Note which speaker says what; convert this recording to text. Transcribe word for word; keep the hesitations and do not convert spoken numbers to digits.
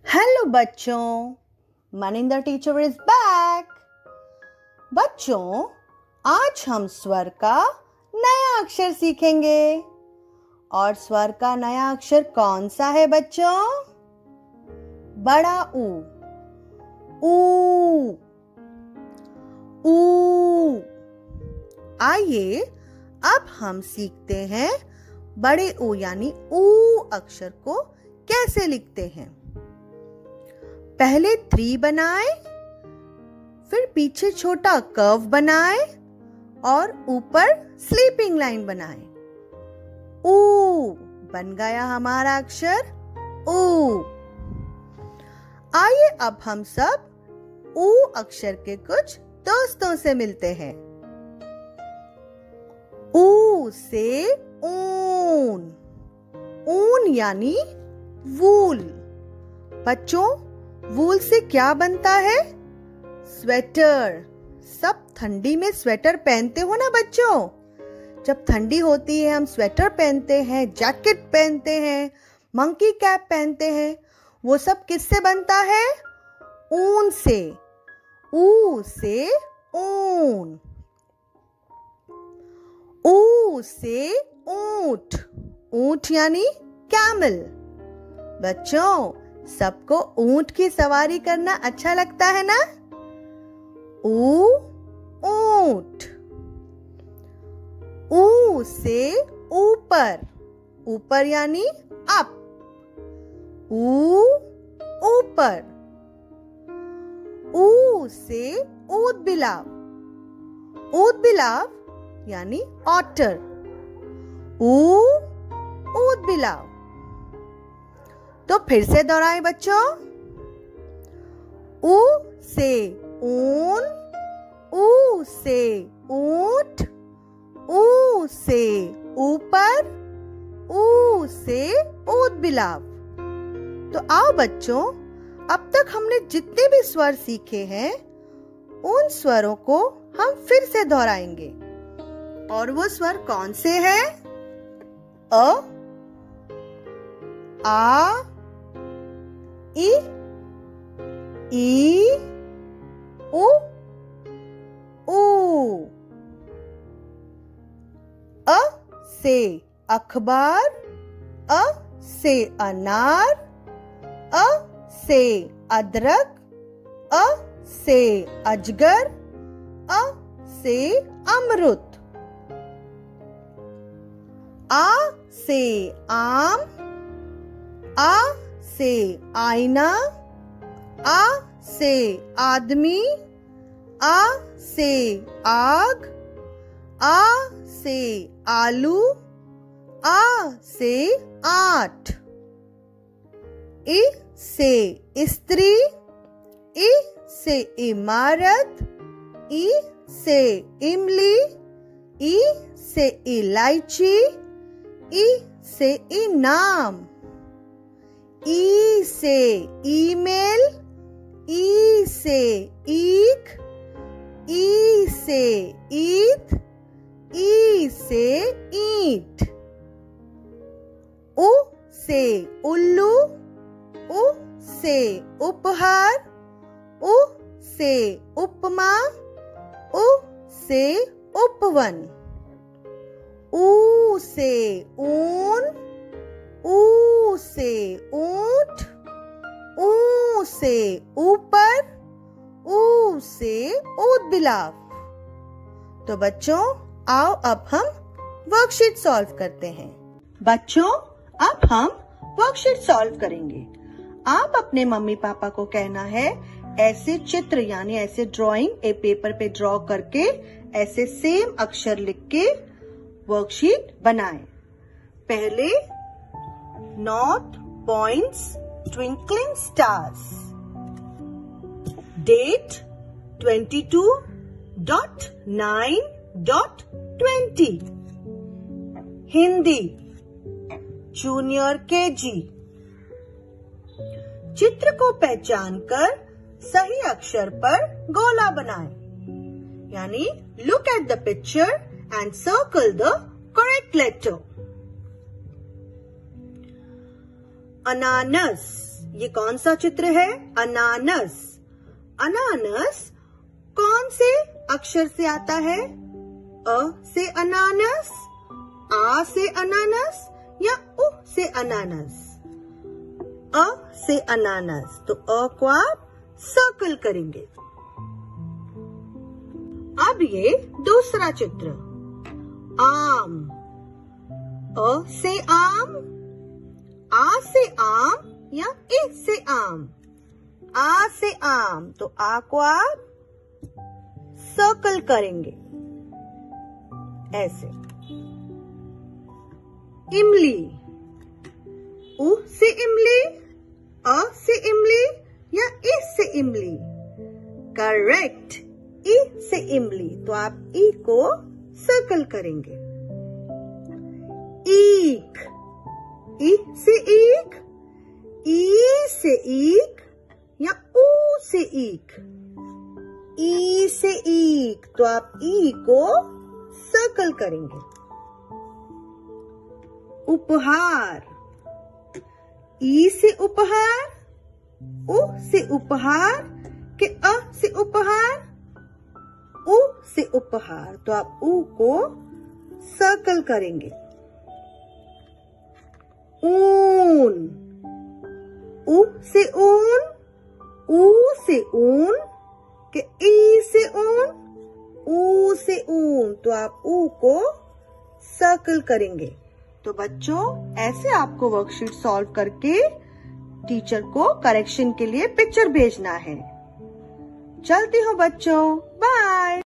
Speaker 1: Hello बच्चों, Maninder teacher is back. बच्चों, आज हम स्वर का नया अक्षर सीखेंगे। और स्वर का नया अक्षर कौन सा है बच्चों? बड़ा ऊ। ऊ ऊ। आइए अब हम सीखते हैं बड़े ऊ यानी ऊ अक्षर को कैसे लिखते हैं। पहले थ्री बनाए, फिर पीछे छोटा कर्व बनाए और ऊपर स्लीपिंग लाइन बनाए। ऊ बन गया हमारा अक्षर ऊ। आइए अब हम सब ऊ अक्षर के कुछ दोस्तों से मिलते हैं। ऊ से ऊन। ऊन यानी वूल। बच्चों, वूल से क्या बनता है? स्वेटर। सब ठंडी में स्वेटर पहनते हो ना बच्चों? जब ठंडी होती है हम स्वेटर पहनते हैं, जैकेट पहनते हैं, मंकी कैप पहनते हैं। वो सब किससे बनता है? ऊन से। ऊ से ऊन। ऊ से ऊंट। ऊंट यानी कैमल। बच्चों, सबको ऊंट की सवारी करना अच्छा लगता है ना? ऊ ऊंट। ऊ से ऊपर। ऊपर यानी अप। ऊ ऊपर। ऊ से ऊद बिलाव। ऊद बिलाव यानी ऑटर। ऊ ऊद बिलाव। तो फिर से दोहराएं बच्चों। ऊ से ऊन। ऊ से ऊंट। ऊ से ऊपर। ऊ से ऊद बिलाव। तो आओ बच्चों, अब तक हमने जितने भी स्वर सीखे हैं उन स्वरों को हम फिर से दोहराएंगे। और वो स्वर कौन से हैं? अ, आ, इ, ई, उ, ऊ। अ से अखबार। अ से अनार। अ से अदरक। अ से अजगर। अ से अमरुद। आ से आम। आ से आईना। आ से आदमी। आ से आग। आ से आलू। आ से आठ। इ से स्त्री। इ से इमारत। इ से इमली। इ से इलायची। इ से इनाम। ई से ईमेल। ई से ईख। ई से ईद। ई से ईंट। उ से उल्लू। उ से उपहार। उ से उपमा। उ से उपवन। ऊ से ऊन। ऊ से ऊंट। ऊ से ऊपर। ऊ से ऊद बिलाव। तो बच्चों, आओ अब हम वर्कशीट सॉल्व करते हैं। बच्चों, अब हम वर्कशीट सॉल्व करेंगे। आप अपने मम्मी पापा को कहना है ऐसे चित्र यानी ऐसे ड्राइंग एक पेपर पे ड्रॉ करके ऐसे सेम अक्षर लिख के वर्कशीट बनाएं। पहले north points twinkling stars. Date twenty two dot nine dot twenty. Hindi junior KG. चित्र को पहचान कर सही अक्षर पर गोला बनाएं। यानी look at the picture and circle the correct letter. अनानस, ये कौन सा चित्र है? अनानस। अनानस कौन से अक्षर से आता है? अ से अनानस, आ से अनानस या उ से अनानस? अ से अनानस। तो अ को आप सर्कल करेंगे। अब ये दूसरा चित्र, आम। अ से आम, आ से आम या ए से आम? आ से आम। तो आ को आप सर्कल करेंगे ऐसे। इमली। उ से इमली, अ से इमली या ए से इमली? करेक्ट, ई से इमली। तो आप ई को सर्कल करेंगे। ईख। ई से ईख, ई से ईख या ऊ से ईख? ई से ईख। तो आप ई को सर्कल करेंगे। उपहार। ई से उपहार, उ से उपहार के अ से उपहार? उ से उपहार। तो आप उ को सर्कल करेंगे। ऊन। उ से ऊन, ऊ से ऊन के ई से ऊन? ऊ से ऊन। तो आप ऊ को सर्कल करेंगे। तो बच्चों, ऐसे आपको वर्कशीट सॉल्व करके टीचर को करेक्शन के लिए पिक्चर भेजना है। चलती हूँ बच्चों, बाय।